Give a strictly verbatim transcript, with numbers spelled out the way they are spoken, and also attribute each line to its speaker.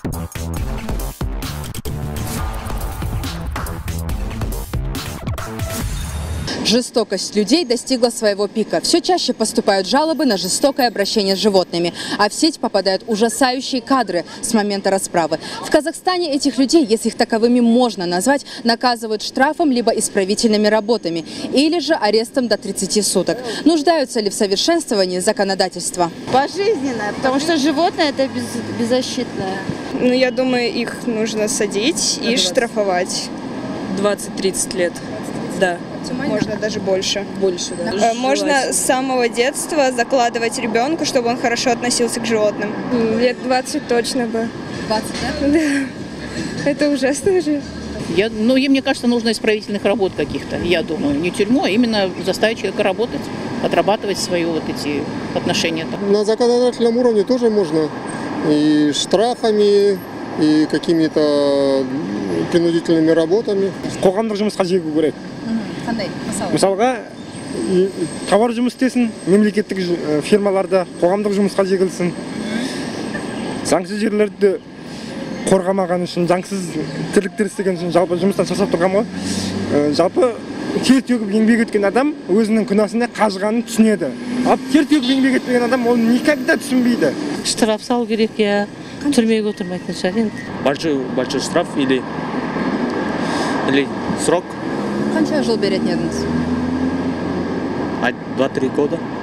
Speaker 1: Жестокость людей достигла своего пика. Все чаще поступают жалобы на жестокое обращение с животными, а в сеть попадают ужасающие кадры с момента расправы. В Казахстане этих людей, если их таковыми можно назвать, наказывают штрафом либо исправительными работами или же арестом до тридцати суток. Нуждаются ли в совершенствовании законодательства?
Speaker 2: Пожизненно, потому что животное это без, беззащитное.
Speaker 3: Ну, я думаю, их нужно садить и штрафовать.
Speaker 4: двадцать-тридцать лет. Да.
Speaker 3: Можно даже больше.
Speaker 4: Больше, да.
Speaker 3: Можно с самого детства закладывать ребенку, чтобы он хорошо относился к животным. Лет двадцать точно бы.
Speaker 1: двадцать, да?
Speaker 3: Да. Это ужасно уже.
Speaker 5: Я, ну, и мне кажется, нужно исправительных работ каких-то, я думаю. Не тюрьму, а именно заставить человека работать, отрабатывать свои вот эти отношения.
Speaker 6: На законодательном уровне тоже можно и штрафами, и какими-то принудительными работами.
Speaker 7: Қоғамдық жұмысқа жегу керек.
Speaker 1: Қандай? Мысалы?
Speaker 7: Мысалға, товар жұмыс істесін, мемлекеттік фирмаларда қоғамдық жұмысқа жегілсін. Заңсыз жерлерді қорғамаған үшін, заңсыз тірліктер істеген үшін жалпы жұмыстан шаршап тұрған ғой. Жалпы тер төгіп еңбек еткен адам өзінің күнәсіне қажығанын түсінеді. Ал тер төгіп еңбек етпеген адам оны никогда түсінбейді.
Speaker 8: Штраф салу керек, я түрмеге отырмайтын шығар енді.
Speaker 9: Большой, большой штраф или, или срок.
Speaker 1: Қанша жыл беретін едіңіз?
Speaker 9: два-три года.